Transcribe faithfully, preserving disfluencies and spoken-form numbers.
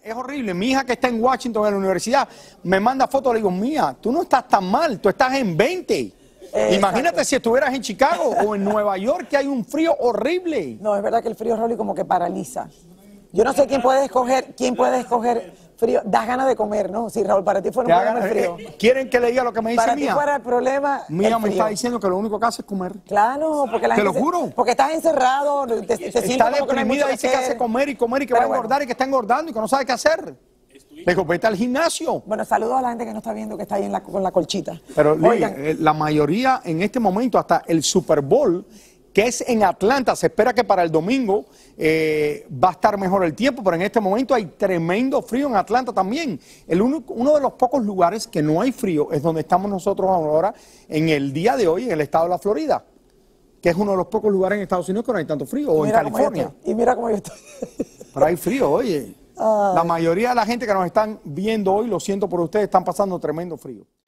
Es horrible. Mi hija que está en Washington, en la universidad, me manda fotos. Le digo, mía, tú no estás tan mal, tú estás en veinte. Eh, Imagínate exacto. si estuvieras en Chicago o en Nueva York, que hay un frío horrible. No, es verdad que el frío, Rolly, como que paraliza. Yo no sé quién puede escoger, quién puede escoger frío. Das ganas de comer, ¿no? Si, Raúl, para ti fuera un problema el frío. Eh, ¿Quieren que le diga lo que me dice para Mía? Para ti fuera el problema Mía me está diciendo que lo único que hace es comer. Claro, porque la Te gente lo juro. Se, porque estás encerrado, te, te está sientes como deprimida, que no dice que hace comer y comer y que Pero va a bueno. engordar y que está engordando y que no sabe qué hacer. Le digo, vete al gimnasio. Bueno, saludos a la gente que no está viendo, que está ahí en la, con la colchita. Pero Lili, la mayoría en este momento, hasta el Super Bowl, que es en Atlanta, se espera que para el domingo eh, va a estar mejor el tiempo, pero en este momento hay tremendo frío en Atlanta también. El uno, uno de los pocos lugares que no hay frío es donde estamos nosotros ahora en el día de hoy en el estado de la Florida, que es uno de los pocos lugares en Estados Unidos que no hay tanto frío, o en California. Y mira cómo yo estoy. Pero hay frío, oye. Ay. La mayoría de la gente que nos están viendo hoy, lo siento por ustedes, están pasando tremendo frío.